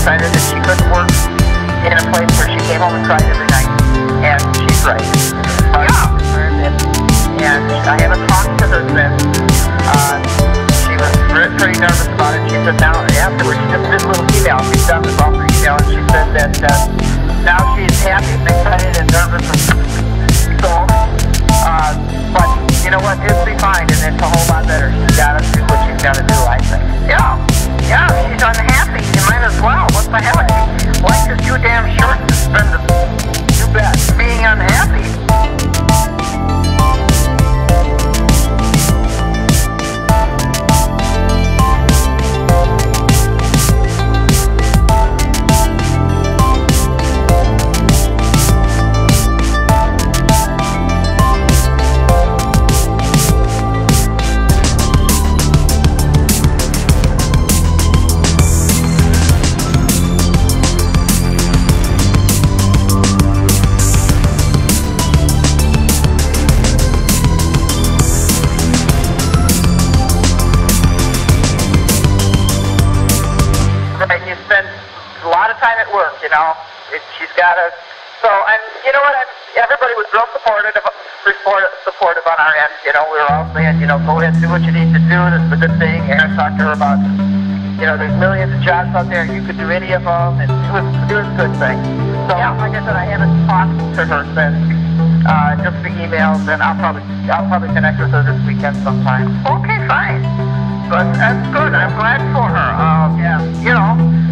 decided that she couldn't work in a place where she came home and cried every night. And she's right. And I haven't talked to her since. She was pretty nervous about it. She said now, afterwards, she just did a little email. She stopped us off her email, and she said that now she's happy and excited and nervous and so, but you know what, it'll be fine, and it's a whole lot better. She's got to do what she's got to do, I think. Yeah, she's unhappy. You might as well. What the hell? Life is too damn short to spend being unhappy. You spend a lot of time at work, you know. She's got to. So, and you know what? Everybody was real supportive on our end. You know, we were all saying, you know, go ahead and do what you need to do. This is a good thing. Aaron talked to her about, you know, there's millions of jobs out there. You could do any of them, and it was a good thing. So, yeah, like I said, I haven't talked to her since. Just the emails, and I'll probably connect with her this weekend sometime. Okay, fine. But that's good. I'm glad for her. Yeah, you know.